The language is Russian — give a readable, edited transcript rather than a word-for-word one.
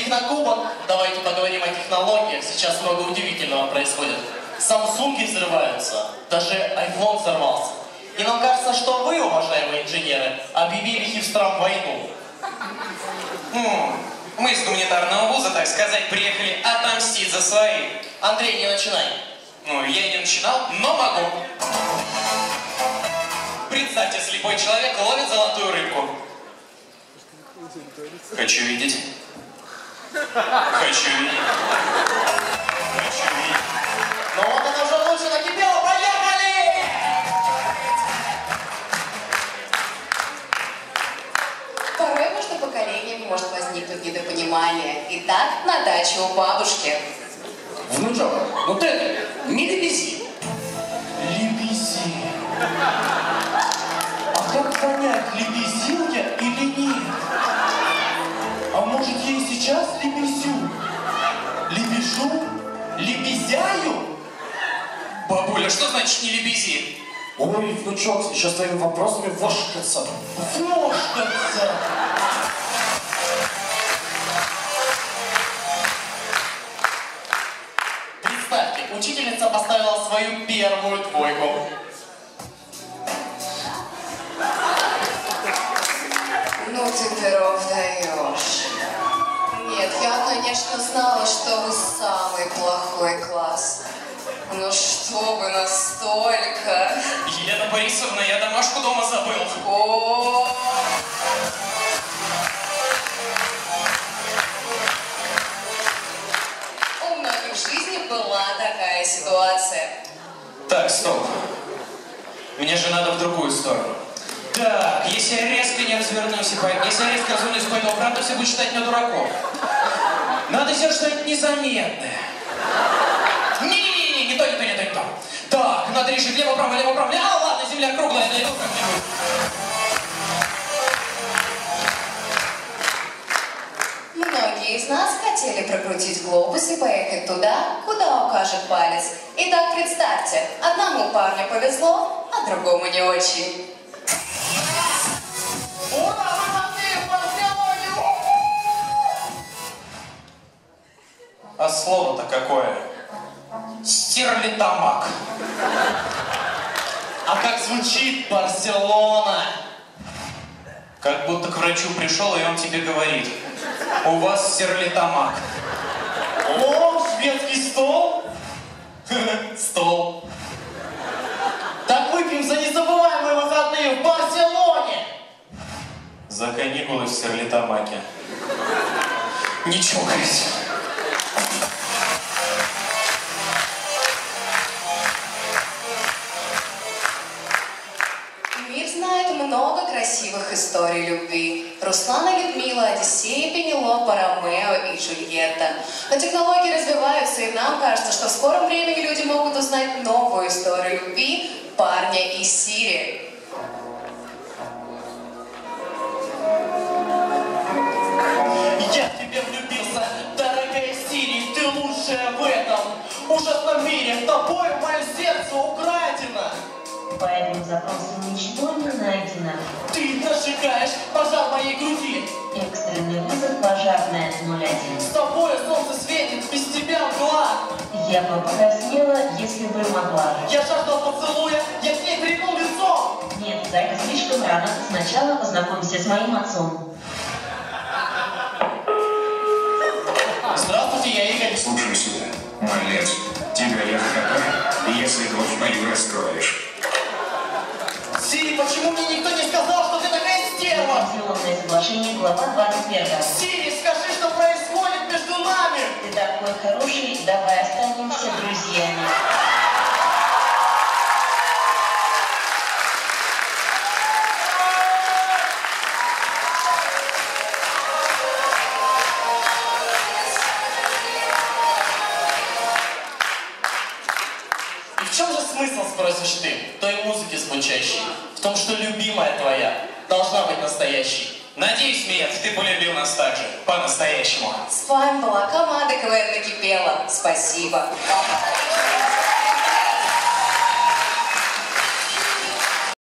технокубок, давайте поговорим о технологиях. Сейчас много удивительного происходит. Самсунги взрываются, даже iPhone взорвался. И нам кажется, что вы, уважаемые инженеры, объявили Хивстрам войну. Мы из гуманитарного вуза, так сказать, приехали отомстить за своих. Андрей, не начинай. Ну, я и не начинал, но могу. Представьте, слепой человек ловит золотую рыбку. Хочу видеть. Хочу видеть. Хочу видеть. Ну вот она уже лучше накипела, поехали! Порой между поколениями может возникнуть недопонимание. Итак, на даче у бабушки. Внучок, ну ты не лебези. Лебези. А как понять, лебезил я или нет? А может я и сейчас лебезю? Лебежу? Лебезяю? Бабуля, что значит не лебези? Ой, внучок, еще с твоими вопросами вошкаться. Вошкаться! Представьте, учительница поставила свою первую двойку. Ну ты, Перов, даешь. Нет, я, конечно, знала, что вы самый плохой класс. Но что вы настолько? Елена Борисовна, я домашку дома забыл. О! У многих в жизни была такая ситуация. Так, стоп. Мне же надо в другую сторону. Так, если я резко не развернусь, если я резко развернусь по этому правду, все будут считать меня дураком. Надо сделать что-нибудь незаметное. Не то. Так, надо решить лево-право. А, ладно, земля круглая, найду как-нибудь. Многие из нас хотели прокрутить глобус и поехать туда, куда укажет палец. Итак, представьте, одному парню повезло, а другому не очень. Ура, мы молодцы, в Барселоне! А слово-то какое? Стерлитамак. А как звучит Барселона? Как будто к врачу пришел, и он тебе говорит: у вас стерлитамак. О, шведский стол? Стол. Так выпьем за незабываемые выходные в Барселоне! За каникулы в стерлитамаке. Не чокайся. Мир знает много красивых историй любви. Руслан и Людмила, Одиссея, Пенелопа, Ромео и Джульетта. Но технологии развиваются, и нам кажется, что в скором времени люди могут узнать новую историю любви парня из Сирии. Я в тебя влюбился, дорогая Сири, ты лучшая в этом ужасном мире. Тобой мое сердце украдено. По этому запросу ничего не найдено. Ты зажигаешь пожар моей груди. Экстренный вызов пожарная 01. С тобой солнце светит, без тебя мгла. Я бы покраснела, если бы могла. Я жаждал поцелуя, я к ней припал лицом. Нет, Зайка, слишком рано. Сначала познакомься с моим отцом. Здравствуйте, я Игорь. Слушай сюда, малец, тебя я вхапаю, если дочь мою раскроешь. Сири, почему мне никто не сказал, что ты такая стерва? Лицензионное соглашение, глава 21. Сири, скажи, что происходит между нами. Ты такой хороший, давай останемся друзьями. И в чем же смысл, спросишь ты, той музыки звучащей? В том, что любимая твоя должна быть настоящей. Надеюсь, Мият, ты полюбил нас так же, по-настоящему. С вами была команда КВН «Накипело». Спасибо.